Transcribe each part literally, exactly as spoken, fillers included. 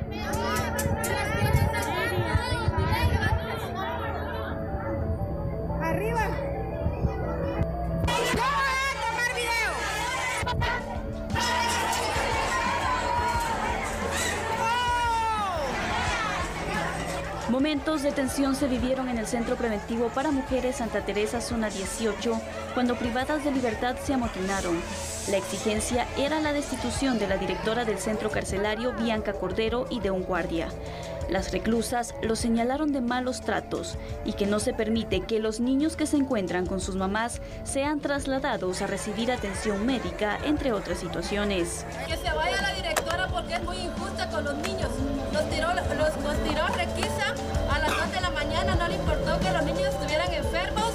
Arriba. ¡No voy a tomar video! Momentos de tensión se vivieron en el Centro Preventivo para Mujeres Santa Teresa, zona dieciocho, cuando privadas de libertad se amotinaron. La exigencia era la destitución de la directora del centro carcelario, Bianca Cordero, y de un guardia. Las reclusas lo señalaron de malos tratos y que no se permite que los niños que se encuentran con sus mamás sean trasladados a recibir atención médica, entre otras situaciones. Que se vaya la directora porque es muy injusta con los niños. Los tiró, los, los tiró requisa a las dos de la mañana, no le importó que los niños estuvieran enfermos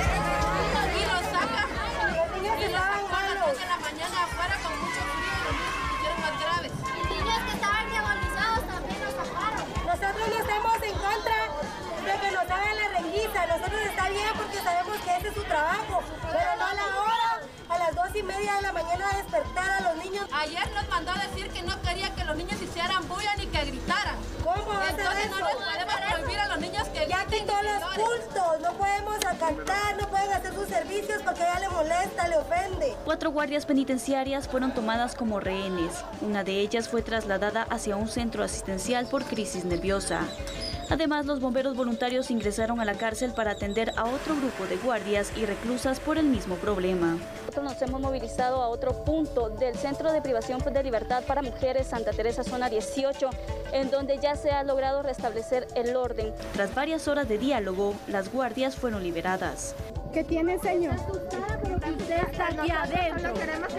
y los saca, y los sacó a las dos de la mañana afuera con mucho frío y los niños se pusieron más graves. Niños que estaban diabolizados también los sacaron. Nosotros no estamos en contra de que nos hagan la renguita. Nosotros está bien porque sabemos que ese es su trabajo, pero no a la hora, a las dos y media de la mañana, a despertar a los niños. Ayer nos mandó a decir que no quería que los niños hicieran bulla ni que gritaran. ¿Cómo va a ser Entonces eso? no les podemos prohibir a los niños que Ya griten quitó ni que los lloren. cultos, no podemos cantar, no pueden hacer sus servicios porque ya le molesta, le ofende. Cuatro guardias penitenciarias fueron tomadas como rehenes. Una de ellas fue trasladada hacia un centro asistencial por crisis nerviosa. Además, los bomberos voluntarios ingresaron a la cárcel para atender a otro grupo de guardias y reclusas por el mismo problema. Nosotros nos hemos movilizado a otro punto del Centro de Privación de Libertad para Mujeres Santa Teresa, zona dieciocho, en donde ya se ha logrado restablecer el orden. Tras varias horas de diálogo, las guardias fueron liberadas. ¿Qué tiene, señor? Usted está aquí adentro.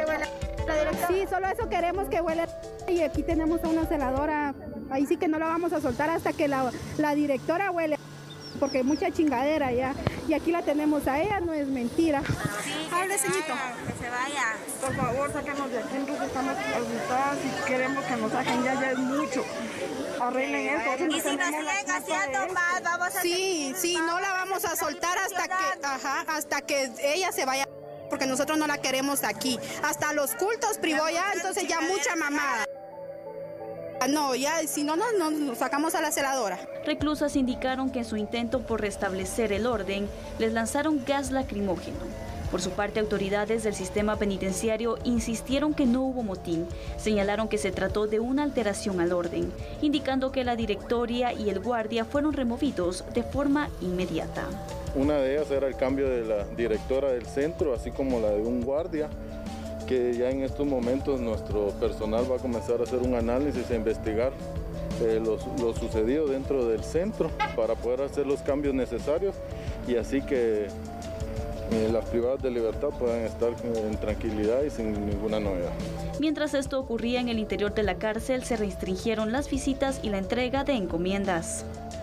Sí, solo eso queremos que huela. Y aquí tenemos a una celadora. Ahí sí que no la vamos a soltar hasta que la, la directora huele. Porque hay mucha chingadera ya. Y aquí la tenemos a ella, no es mentira. Sí, Hable, señorito. que se vaya. Por favor, sáquenos de aquí, nosotros estamos asustadas y queremos que nos saquen, ya, ya es mucho. Arreglen esto. Y si nos siguen haciendo más, vamos a... Sí, sí, no la vamos a soltar hasta que, ajá, hasta que ella se vaya. Porque nosotros no la queremos aquí. Hasta los cultos privó ya, entonces ya mucha mamada. No, ya, si no, nos, nos, nos sacamos a la celadora. Reclusas indicaron que en su intento por restablecer el orden, les lanzaron gas lacrimógeno. Por su parte, autoridades del sistema penitenciario insistieron que no hubo motín. Señalaron que se trató de una alteración al orden, indicando que la directoria y el guardia fueron removidos de forma inmediata. Una de ellas era el cambio de la directora del centro, así como la de un guardia, que ya en estos momentos nuestro personal va a comenzar a hacer un análisis e investigar eh, lo, lo sucedido dentro del centro para poder hacer los cambios necesarios y así que eh, las privadas de libertad puedan estar en tranquilidad y sin ninguna novedad. Mientras esto ocurría en el interior de la cárcel, se restringieron las visitas y la entrega de encomiendas.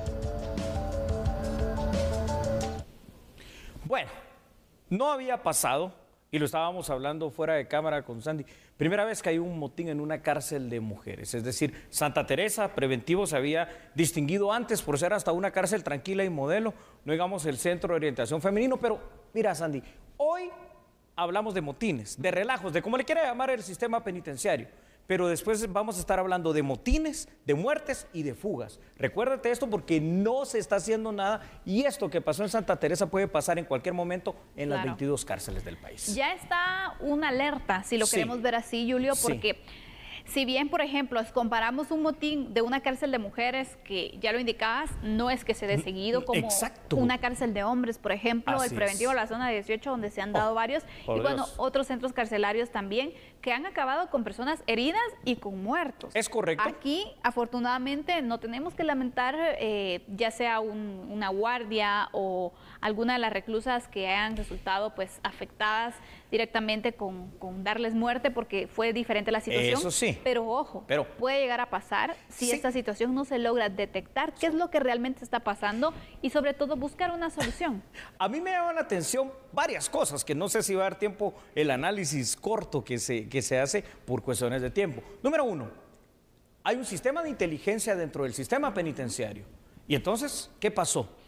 Bueno, no había pasado, y lo estábamos hablando fuera de cámara con Sandy, primera vez que hay un motín en una cárcel de mujeres. Es decir, Santa Teresa Preventivo se había distinguido antes por ser hasta una cárcel tranquila y modelo, no digamos el centro de orientación femenino, pero mira, Sandy, hoy hablamos de motines, de relajos, de cómo le quiera llamar el sistema penitenciario. Pero después vamos a estar hablando de motines, de muertes y de fugas. Recuérdate esto porque no se está haciendo nada y esto que pasó en Santa Teresa puede pasar en cualquier momento en Claro. las veintidós cárceles del país. Ya está una alerta, si lo Sí. queremos ver así, Julio, Sí. porque si bien, por ejemplo, comparamos un motín de una cárcel de mujeres, que ya lo indicabas, no es que se dé seguido como Exacto. una cárcel de hombres, por ejemplo, Así el preventivo es. de la zona dieciocho, donde se han dado Oh, varios, por y bueno, Dios. otros centros carcelarios también, que han acabado con personas heridas y con muertos. Es correcto. Aquí, afortunadamente, no tenemos que lamentar eh, ya sea un- una guardia o alguna de las reclusas que hayan resultado pues afectadas directamente con, con darles muerte, porque fue diferente la situación. Eso sí. Pero ojo, Pero- puede llegar a pasar si Sí. esta situación no se logra detectar qué es lo que realmente está pasando y sobre todo buscar una solución. A mí me llama la atención varias cosas, que no sé si va a dar tiempo el análisis corto que se, que se hace por cuestiones de tiempo. Número uno, hay un sistema de inteligencia dentro del sistema penitenciario. Y entonces, ¿qué pasó?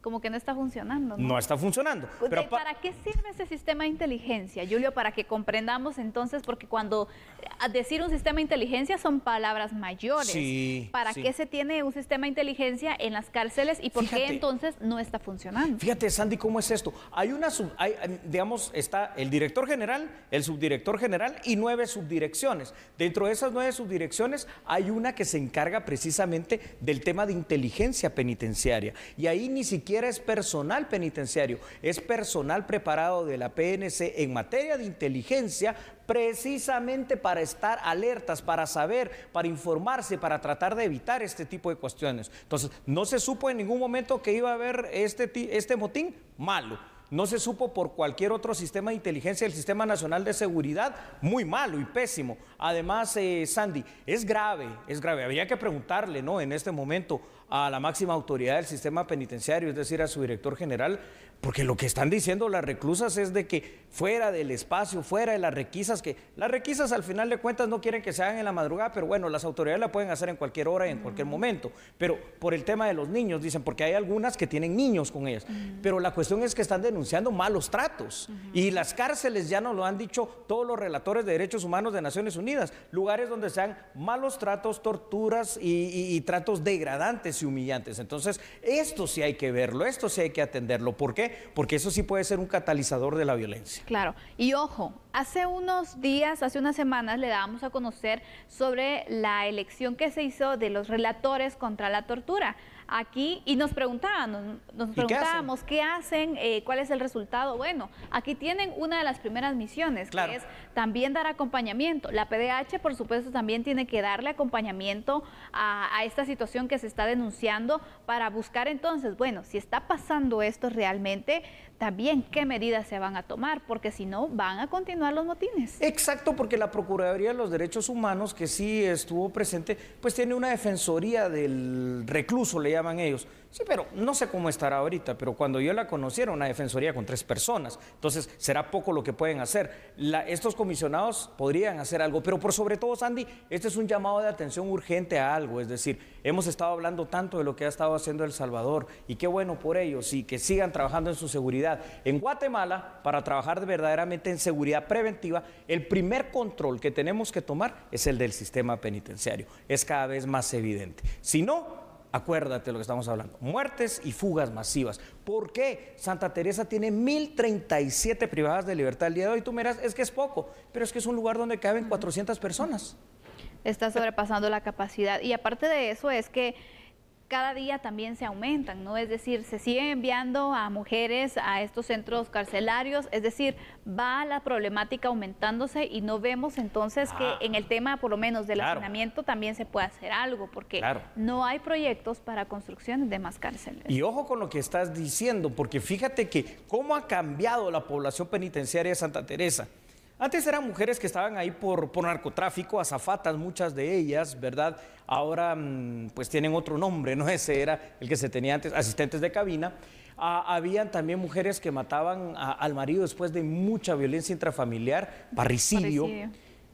como que no está funcionando, ¿no? No está funcionando. Pero Pero pa ¿para qué sirve ese sistema de inteligencia, Julio? Para que comprendamos entonces, porque cuando a decir un sistema de inteligencia son palabras mayores. Sí, ¿Para sí. qué se tiene un sistema de inteligencia en las cárceles y por Fíjate. qué entonces no está funcionando? Fíjate, Sandy, cómo es esto. Hay una, sub, hay, digamos, está el director general, el subdirector general y nueve subdirecciones. Dentro de esas nueve subdirecciones hay una que se encarga precisamente del tema de inteligencia penitenciaria. Y ahí ni siquiera es personal penitenciario, es personal preparado de la P N C en materia de inteligencia, precisamente para estar alertas, para saber, para informarse, para tratar de evitar este tipo de cuestiones. Entonces, no se supo en ningún momento que iba a haber este, este motín malo. No se supo por cualquier otro sistema de inteligencia, el Sistema Nacional de Seguridad, muy malo y pésimo. Además, eh, Sandy, es grave, es grave. Habría que preguntarle, ¿no?, en este momento a la máxima autoridad del sistema penitenciario, es decir, a su director general, porque lo que están diciendo las reclusas es de que fuera del espacio, fuera de las requisas, que las requisas al final de cuentas no quieren que se hagan en la madrugada, pero bueno, las autoridades la pueden hacer en cualquier hora y en cualquier momento, pero por el tema de los niños, dicen, porque hay algunas que tienen niños con ellas, pero la cuestión es que están denunciando malos tratos, y las cárceles ya nos lo han dicho todos los relatores de derechos humanos de Naciones Unidas, lugares donde se dan malos tratos, torturas y, y, y tratos degradantes y humillantes. Entonces, esto sí hay que verlo, esto sí hay que atenderlo. ¿Por qué? Porque eso sí puede ser un catalizador de la violencia. Claro, y ojo, hace unos días, hace unas semanas le dábamos a conocer sobre la elección que se hizo de los relatores contra la tortura aquí y nos preguntábamos, nos preguntábamos qué hacen, qué hacen eh, cuál es el resultado. Bueno, aquí tienen una de las primeras misiones, claro, que es también dar acompañamiento. La P D H, por supuesto, también tiene que darle acompañamiento a, a esta situación que se está denunciando para buscar entonces, bueno, si está pasando esto realmente, también qué medidas se van a tomar, porque si no, van a continuar los motines. Exacto, porque la Procuraduría de los Derechos Humanos, que sí estuvo presente, pues tiene una defensoría del recluso, le llaman ellos. Sí, pero no sé cómo estará ahorita, pero cuando yo la conocí era una defensoría con tres personas, entonces será poco lo que pueden hacer. La, estos comisionados podrían hacer algo, pero por sobre todo, Sandy, este es un llamado de atención urgente a algo, es decir, hemos estado hablando tanto de lo que ha estado haciendo El Salvador, y qué bueno por ellos, y que sigan trabajando en su seguridad. En Guatemala, para trabajar verdaderamente en seguridad preventiva, el primer control que tenemos que tomar es el del sistema penitenciario, es cada vez más evidente. Si no, acuérdate de lo que estamos hablando, muertes y fugas masivas. ¿Por qué? Santa Teresa tiene mil treinta y siete privadas de libertad el día de hoy. Tú miras, es que es poco, pero es que es un lugar donde caben cuatrocientas personas. Está sobrepasando la capacidad. Y aparte de eso es que cada día también se aumentan, ¿no? Es decir, se siguen enviando a mujeres a estos centros carcelarios, es decir, va la problemática aumentándose y no vemos entonces ah, que en el tema, por lo menos, del claro. hacinamiento también se puede hacer algo, porque claro. no hay proyectos para construcciones de más cárceles. Y ojo con lo que estás diciendo, porque fíjate que cómo ha cambiado la población penitenciaria de Santa Teresa. Antes eran mujeres que estaban ahí por, por narcotráfico, azafatas, muchas de ellas, ¿verdad? Ahora pues tienen otro nombre, ¿no? Ese era el que se tenía antes, asistentes de cabina. Ah, habían también mujeres que mataban a, al marido después de mucha violencia intrafamiliar, parricidio. parricidio.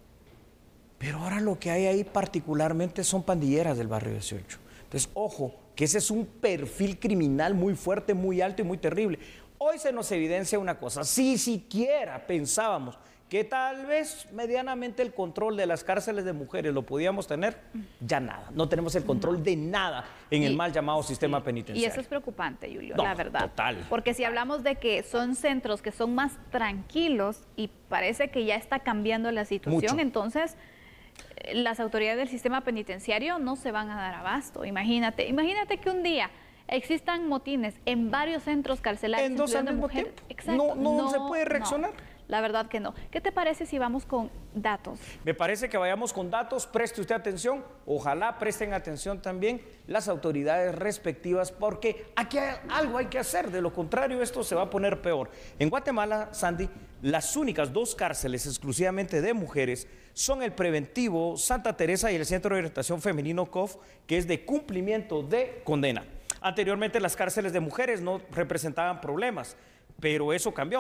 Pero ahora lo que hay ahí particularmente son pandilleras del barrio dieciocho. Entonces, ojo, que ese es un perfil criminal muy fuerte, muy alto y muy terrible. Hoy se nos evidencia una cosa, si siquiera pensábamos que tal vez medianamente el control de las cárceles de mujeres lo podíamos tener, ya nada, no tenemos el control no. de nada en y, el mal llamado sistema sí, penitenciario. Y eso es preocupante, Julio, no, la verdad. Total. Porque si hablamos de que son centros que son más tranquilos y parece que ya está cambiando la situación, Mucho. entonces las autoridades del sistema penitenciario no se van a dar abasto. Imagínate, imagínate que un día existan motines en varios centros carcelarios. En dos al mismo tiempo. Exacto. No, no, no se puede reaccionar. No. La verdad que no. ¿Qué te parece si vamos con datos? Me parece que vayamos con datos, preste usted atención, ojalá presten atención también las autoridades respectivas, porque aquí hay, algo hay que hacer, de lo contrario esto se va a poner peor. En Guatemala, Sandy, las únicas dos cárceles exclusivamente de mujeres son el preventivo Santa Teresa y el Centro de Orientación Femenino C O F, que es de cumplimiento de condena. Anteriormente las cárceles de mujeres no representaban problemas, pero eso cambió.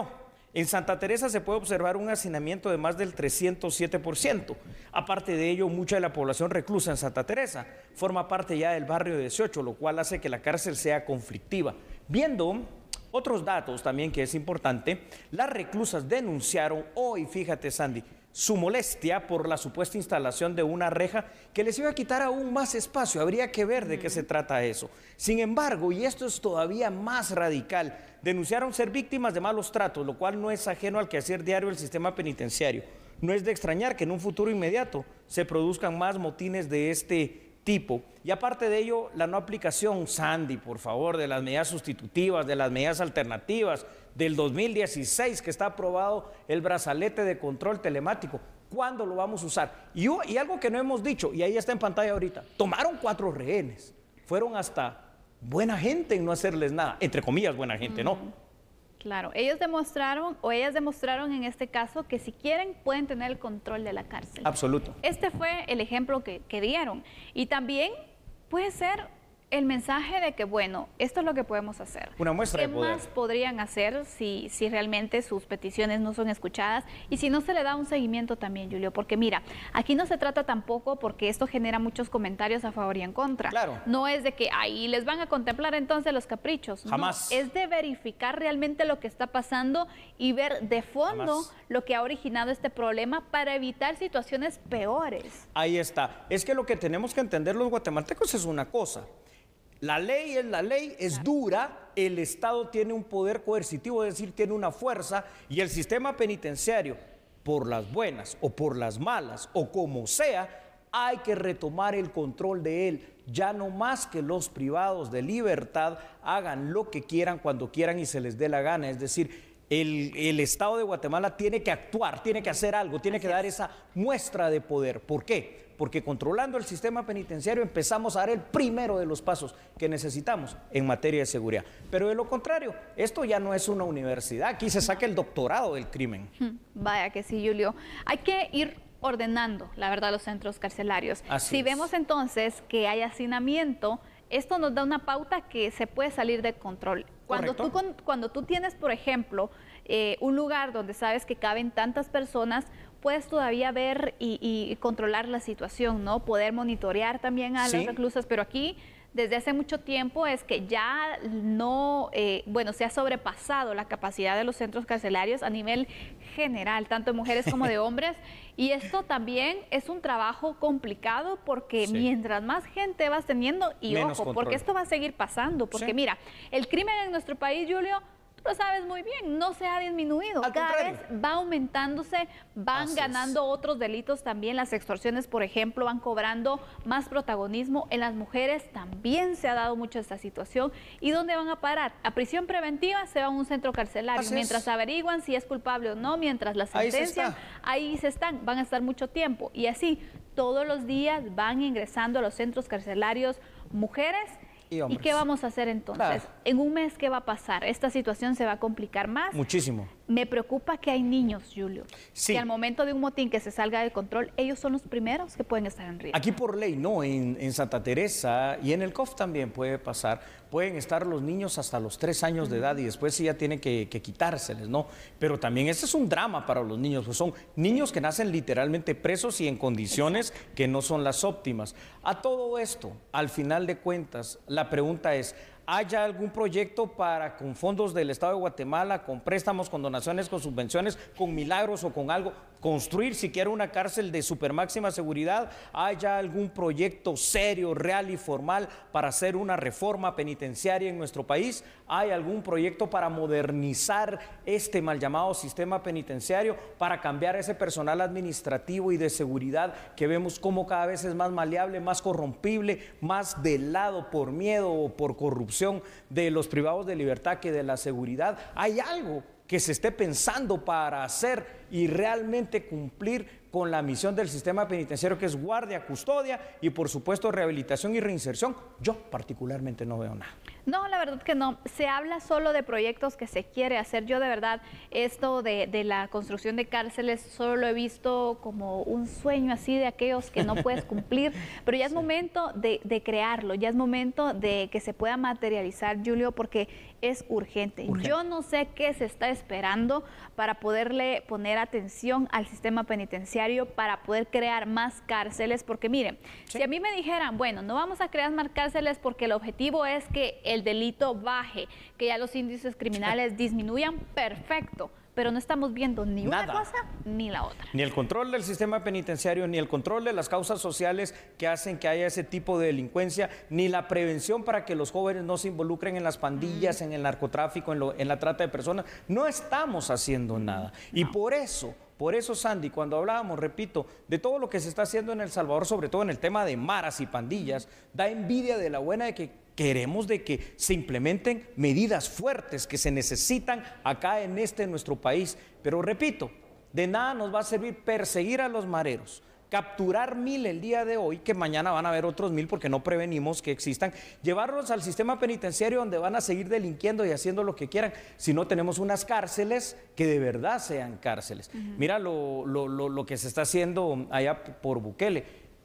En Santa Teresa se puede observar un hacinamiento de más del trescientos siete por ciento. Aparte de ello, mucha de la población reclusa en Santa Teresa forma parte ya del barrio dieciocho, lo cual hace que la cárcel sea conflictiva. Viendo otros datos también que es importante, las reclusas denunciaron hoy, fíjate Sandy, su molestia por la supuesta instalación de una reja que les iba a quitar aún más espacio. Habría que ver de qué se trata eso. Sin embargo, y esto es todavía más radical, denunciaron ser víctimas de malos tratos, lo cual no es ajeno al quehacer diario del sistema penitenciario. No es de extrañar que en un futuro inmediato se produzcan más motines de este tipo. Y aparte de ello, la no aplicación, Sandy, por favor, de las medidas sustitutivas, de las medidas alternativas, del dos mil dieciséis, que está aprobado el brazalete de control telemático. ¿Cuándo lo vamos a usar? Y, y algo que no hemos dicho, y ahí está en pantalla ahorita, tomaron cuatro rehenes, fueron hasta buena gente en no hacerles nada, entre comillas buena gente, mm. ¿no? Claro, ellos demostraron, o ellas demostraron en este caso, que si quieren pueden tener el control de la cárcel. Absoluto. Este fue el ejemplo que, que dieron. Y también puede ser el mensaje de que, bueno, esto es lo que podemos hacer. Una muestra de poder. ¿Qué más podrían hacer si, si realmente sus peticiones no son escuchadas? Y si no se le da un seguimiento también, Julio, porque mira, aquí no se trata tampoco, porque esto genera muchos comentarios a favor y en contra. Claro. No es de que ahí les van a contemplar entonces los caprichos. Jamás. No, es de verificar realmente lo que está pasando y ver de fondo Jamás. lo que ha originado este problema para evitar situaciones peores. Ahí está. Es que lo que tenemos que entender los guatemaltecos es una cosa. La ley es la ley, es claro. dura, el Estado tiene un poder coercitivo, es decir, tiene una fuerza, y el sistema penitenciario, por las buenas o por las malas o como sea, hay que retomar el control de él. Ya no más que los privados de libertad hagan lo que quieran cuando quieran y se les dé la gana, es decir, El, el Estado de Guatemala tiene que actuar, tiene que hacer algo, tiene que dar esa muestra de poder. ¿Por qué? Porque controlando el sistema penitenciario empezamos a dar el primero de los pasos que necesitamos en materia de seguridad. Pero de lo contrario, esto ya no es una universidad, aquí se saca el doctorado del crimen. Vaya que sí, Julio. Hay que ir ordenando, la verdad, los centros carcelarios. Así si es. Vemos entonces que hay hacinamiento, esto nos da una pauta que se puede salir de control. Cuando tú, cuando tú tienes, por ejemplo, eh, un lugar donde sabes que caben tantas personas, puedes todavía ver y, y controlar la situación, ¿no? Poder monitorear también a sí. las reclusas, pero aquí desde hace mucho tiempo es que ya no, eh, bueno, se ha sobrepasado la capacidad de los centros carcelarios a nivel general, tanto de mujeres como de hombres, y esto también es un trabajo complicado porque sí. mientras más gente vas teniendo, y Menos ojo, control. Porque esto va a seguir pasando, porque sí. mira, el crimen en nuestro país, Julio, lo sabes muy bien, no se ha disminuido, Al cada contrario. vez va aumentándose, van Así ganando es. otros delitos también, las extorsiones, por ejemplo, van cobrando más protagonismo, en las mujeres también se ha dado mucho esta situación. ¿Y dónde van a parar? A prisión preventiva, se va a un centro carcelario, Así mientras es. averiguan si es culpable o no, mientras la sentencia, ahí se, ahí se están, van a estar mucho tiempo, y así todos los días van ingresando a los centros carcelarios mujeres. ¿Y, ¿Y qué vamos a hacer entonces? Claro. En un mes, ¿qué va a pasar? Esta situación se va a complicar más. Muchísimo. Me preocupa que hay niños, Julio, sí. que al momento de un motín que se salga de control, ellos son los primeros que pueden estar en riesgo. Aquí por ley, no, en, en Santa Teresa y en el C O F también puede pasar, pueden estar los niños hasta los tres años de edad y después sí ya tienen que, que quitárseles, ¿no? Pero también ese es un drama para los niños, pues son niños que nacen literalmente presos y en condiciones Exacto. que no son las óptimas. A todo esto, al final de cuentas, la pregunta es, ¿haya algún proyecto para, con fondos del Estado de Guatemala, con préstamos, con donaciones, con subvenciones, con milagros o con algo, construir siquiera una cárcel de supermáxima seguridad? ¿Haya algún proyecto serio, real y formal para hacer una reforma penitenciaria en nuestro país? ¿Hay algún proyecto para modernizar este mal llamado sistema penitenciario, para cambiar ese personal administrativo y de seguridad que vemos como cada vez es más maleable, más corrompible, más de lado por miedo o por corrupción de los privados de libertad que de la seguridad? ¿Hay algo que se esté pensando para hacer y realmente cumplir con la misión del sistema penitenciario, que es guardia, custodia y por supuesto rehabilitación y reinserción, yo particularmente no veo nada. No, la verdad que no. Se habla solo de proyectos que se quiere hacer. Yo de verdad esto de, de la construcción de cárceles solo lo he visto como un sueño así de aquellos que no puedes cumplir, pero ya es momento de, de crearlo, ya es momento de que se pueda materializar, Julio, porque es urgente. urgente. Yo no sé qué se está esperando para poderle poner atención al sistema penitenciario, para poder crear más cárceles, porque miren, sí. si a mí me dijeran, bueno, no vamos a crear más cárceles porque el objetivo es que el delito baje, que ya los índices criminales disminuyan, perfecto. Pero no estamos viendo ni Nada. una cosa ni la otra. Ni el control del sistema penitenciario, ni el control de las causas sociales que hacen que haya ese tipo de delincuencia, ni la prevención para que los jóvenes no se involucren en las pandillas, mm. en el narcotráfico, en, lo, en la trata de personas. No estamos haciendo nada. No. Y por eso... Por eso, Sandy, cuando hablábamos, repito, de todo lo que se está haciendo en El Salvador, sobre todo en el tema de maras y pandillas, da envidia de la buena de que queremos de que se implementen medidas fuertes que se necesitan acá en este nuestro país. Pero repito, de nada nos va a servir perseguir a los mareros, capturar mil el día de hoy, que mañana van a haber otros mil porque no prevenimos que existan, llevarlos al sistema penitenciario donde van a seguir delinquiendo y haciendo lo que quieran, si no tenemos unas cárceles que de verdad sean cárceles. Uh-huh. Mira lo, lo, lo, lo que se está haciendo allá por Bukele,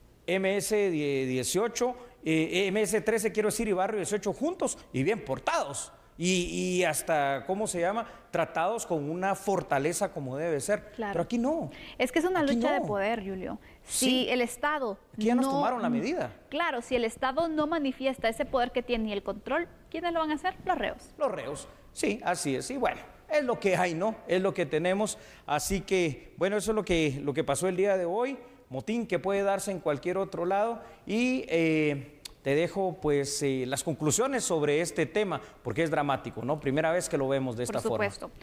M S dieciocho, eh, M S trece quiero decir, y Barrio dieciocho juntos y bien portados. Y, y hasta, ¿cómo se llama? Tratados con una fortaleza como debe ser. Claro. Pero aquí no. Es que es una aquí lucha no. de poder, Julio. Si sí. el Estado... Aquí ya no, nos tomaron la medida. Claro, si el Estado no manifiesta ese poder que tiene y el control, ¿quiénes lo van a hacer? Los reos. Los reos, sí, así es. Y bueno, es lo que hay, ¿no? Es lo que tenemos. Así que, bueno, eso es lo que, lo que pasó el día de hoy. Motín que puede darse en cualquier otro lado. Y... Eh, te dejo pues eh, las conclusiones sobre este tema, porque es dramático, ¿no? Primera vez que lo vemos de esta forma. Por supuesto.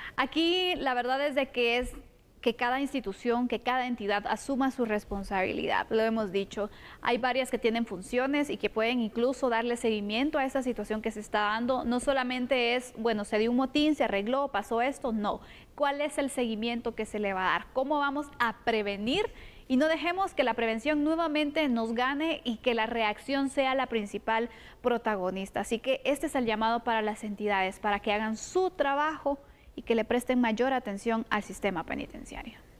Aquí la verdad es de que es que cada institución, que cada entidad asuma su responsabilidad. Lo hemos dicho, hay varias que tienen funciones y que pueden incluso darle seguimiento a esta situación que se está dando. No solamente es, bueno, se dio un motín, se arregló, pasó esto, no. ¿Cuál es el seguimiento que se le va a dar? ¿Cómo vamos a prevenir? Y no dejemos que la prevención nuevamente nos gane y que la reacción sea la principal protagonista. Así que este es el llamado para las entidades, para que hagan su trabajo y que le presten mayor atención al sistema penitenciario.